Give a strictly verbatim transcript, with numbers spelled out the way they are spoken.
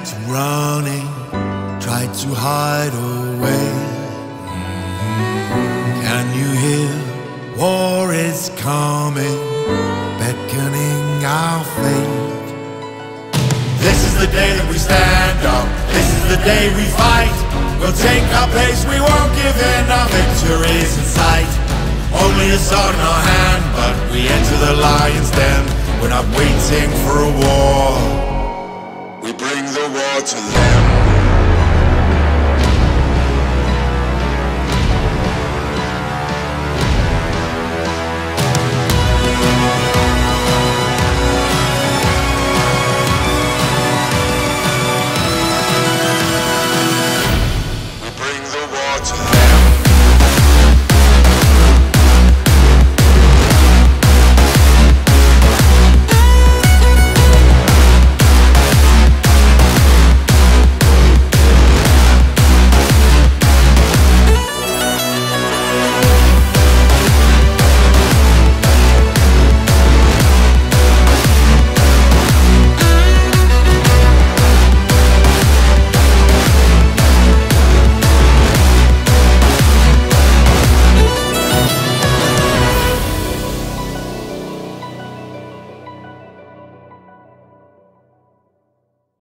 to running, tried to hide away. Can you hear? War is coming, beckoning our fate. This is the day that we stand up, this is the day we fight. We'll take our place, we won't give in, our victory's in sight. Only a sword in our hand, but we enter the lion's den. We're not waiting for a war, we bring the war to them.